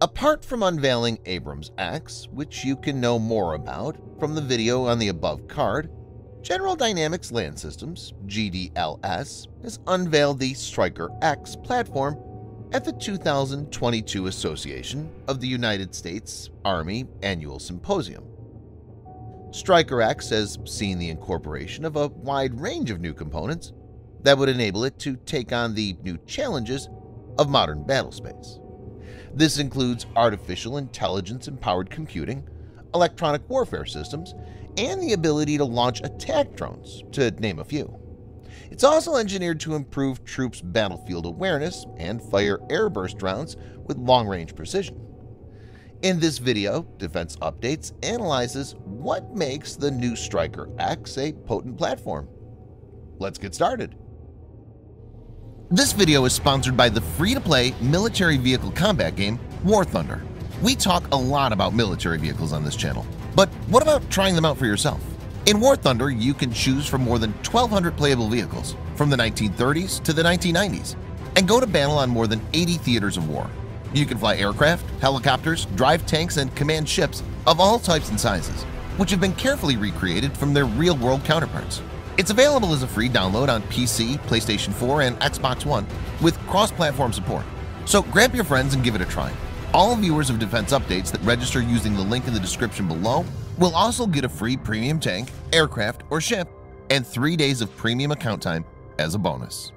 Apart from unveiling AbramsX, which you can know more about from the video on the above card, General Dynamics Land Systems (GDLS) has unveiled the StrykerX platform at the 2022 Association of the United States Army Annual Symposium. StrykerX has seen the incorporation of a wide range of new components that would enable it to take on the new challenges of modern battlespace. This includes artificial intelligence-empowered computing, electronic warfare systems, and the ability to launch attack drones, to name a few. It's also engineered to improve troops' battlefield awareness and fire airburst rounds with long-range precision. In this video, Defense Updates analyzes what makes the new StrykerX a potent platform. Let's get started. This video is sponsored by the free-to-play military vehicle combat game War Thunder. We talk a lot about military vehicles on this channel, but what about trying them out for yourself? In War Thunder, you can choose from more than 1,200 playable vehicles from the 1930s to the 1990s and go to battle on more than 80 theaters of war. You can fly aircraft, helicopters, drive tanks, and command ships of all types and sizes, which have been carefully recreated from their real-world counterparts. It's available as a free download on PC, PlayStation 4, and Xbox One with cross-platform support. So grab your friends and give it a try. All viewers of Defense Updates that register using the link in the description below will also get a free premium tank, aircraft, or ship and 3 days of premium account time as a bonus.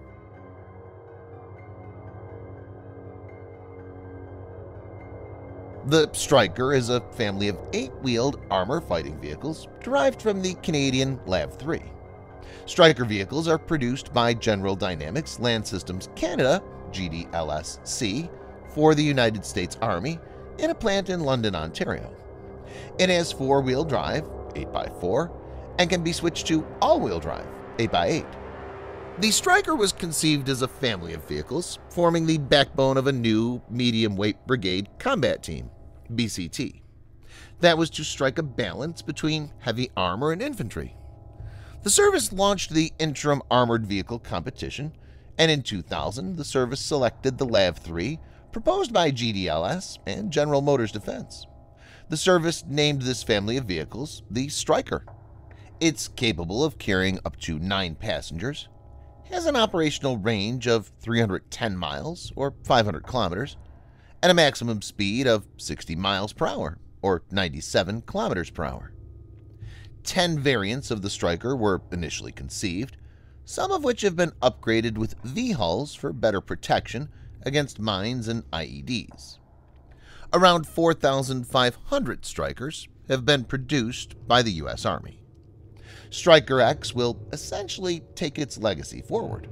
The Stryker is a family of 8-wheeled armor fighting vehicles derived from the Canadian LAV-3. Stryker vehicles are produced by General Dynamics Land Systems Canada (GDLS) for the United States Army in a plant in London, Ontario. It has 4-wheel drive 8x4 and can be switched to all-wheel drive 8x8. The Stryker was conceived as a family of vehicles forming the backbone of a new medium-weight brigade combat team (BCT) that was to strike a balance between heavy armor and infantry. The service launched the Interim Armored Vehicle Competition, and in 2000 the service selected the LAV-3 proposed by GDLS and General Motors Defense. The service named this family of vehicles the Stryker. It's capable of carrying up to 9 passengers, has an operational range of 310 miles or 500 kilometers, and a maximum speed of 60 miles per hour or 97 kilometers per hour. 10 variants of the Stryker were initially conceived, some of which have been upgraded with V-hulls for better protection against mines and IEDs. Around 4,500 Strykers have been produced by the U.S. Army. StrykerX will essentially take its legacy forward.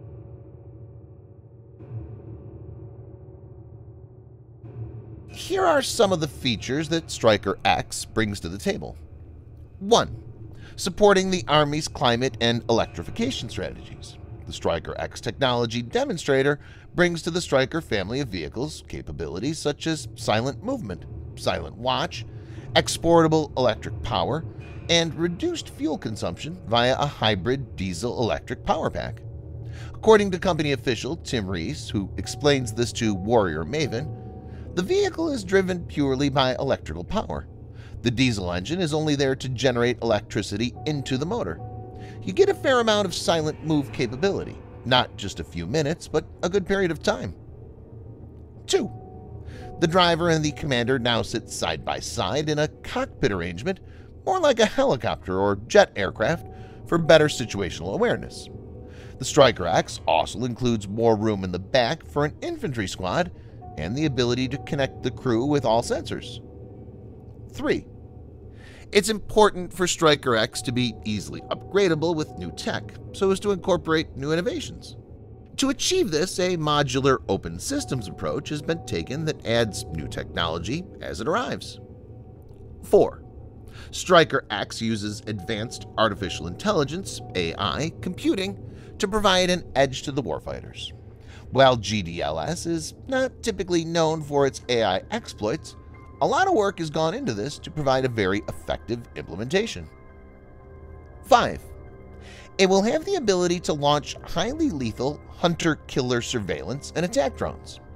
Here are some of the features that StrykerX brings to the table. 1. Supporting the Army's climate and electrification strategies. The StrykerX technology demonstrator brings to the Stryker family of vehicles capabilities such as silent movement, silent watch, exportable electric power, and reduced fuel consumption via a hybrid diesel-electric power pack. According to company official Tim Reese, who explains this to Warrior Maven, the vehicle is driven purely by electrical power. The diesel engine is only there to generate electricity into the motor. You get a fair amount of silent move capability, not just a few minutes, but a good period of time. 2. The driver and the commander now sit side by side in a cockpit arrangement, more like a helicopter or jet aircraft, for better situational awareness. The StrykerX also includes more room in the back for an infantry squad and the ability to connect the crew with all sensors. 3. It's important for StrykerX to be easily upgradable with new tech so as to incorporate new innovations. To achieve this, a modular open systems approach has been taken that adds new technology as it arrives. 4. StrykerX uses advanced artificial intelligence (AI) computing to provide an edge to the warfighters. While GDLS is not typically known for its AI exploits, a lot of work has gone into this to provide a very effective implementation. 5. It will have the ability to launch highly lethal hunter-killer surveillance and attack drones.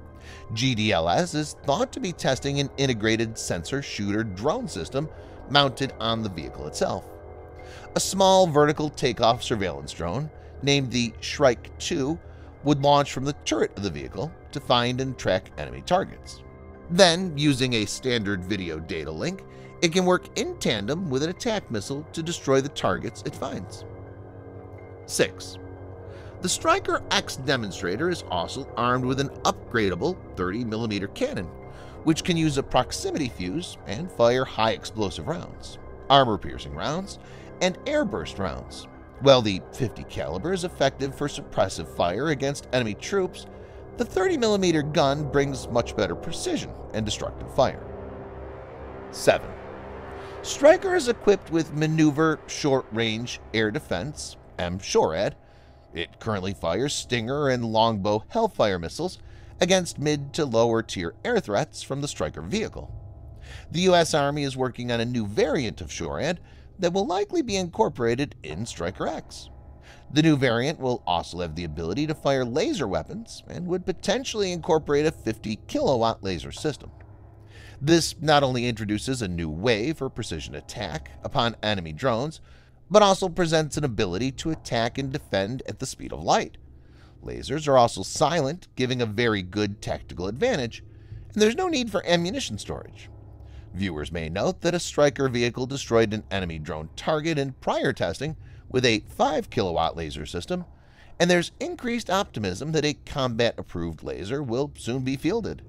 GDLS is thought to be testing an integrated sensor-shooter drone system mounted on the vehicle itself. A small vertical takeoff surveillance drone named the StrykerX would launch from the turret of the vehicle to find and track enemy targets. Then, using a standard video data link, it can work in tandem with an attack missile to destroy the targets it finds. 6. The StrykerX demonstrator is also armed with an upgradable 30mm cannon, which can use a proximity fuse and fire high explosive rounds, armor-piercing rounds, and airburst rounds. While the 50 caliber is effective for suppressive fire against enemy troops, the 30mm gun brings much better precision and destructive fire. 7. Stryker is equipped with Maneuver Short-Range Air Defense (MSHORAD). It currently fires Stinger and Longbow Hellfire missiles against mid to lower tier air threats from the Stryker vehicle. The U.S. Army is working on a new variant of SHORAD that will likely be incorporated in StrykerX. The new variant will also have the ability to fire laser weapons and would potentially incorporate a 50 kilowatt laser system. This not only introduces a new way for precision attack upon enemy drones, but also presents an ability to attack and defend at the speed of light. Lasers are also silent, giving a very good tactical advantage, and there's no need for ammunition storage. Viewers may note that a Stryker vehicle destroyed an enemy drone target in prior testing with a 5 kilowatt laser system, and there's increased optimism that a combat-approved laser will soon be fielded.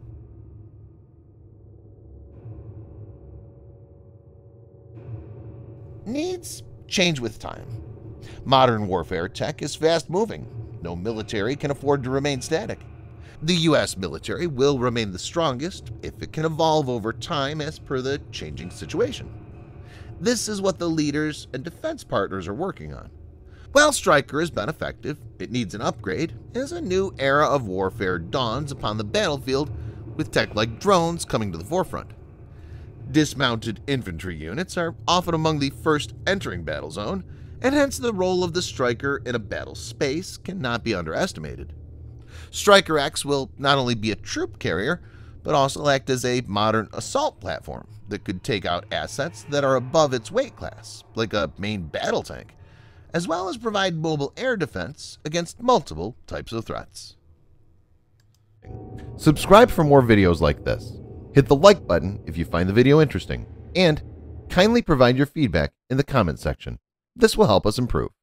Needs change with time. Modern warfare tech is fast-moving. No military can afford to remain static. The U.S. military will remain the strongest if it can evolve over time as per the changing situation. This is what the leaders and defense partners are working on. While Stryker has been effective, it needs an upgrade as a new era of warfare dawns upon the battlefield with tech like drones coming to the forefront. Dismounted infantry units are often among the first entering battle zone, and hence the role of the Stryker in a battle space cannot be underestimated. StrykerX will not only be a troop carrier, but also act as a modern assault platform that could take out assets that are above its weight class, like a main battle tank, as well as provide mobile air defense against multiple types of threats. Subscribe for more videos like this. Hit the like button if you find the video interesting, and kindly provide your feedback in the comment section. This will help us improve.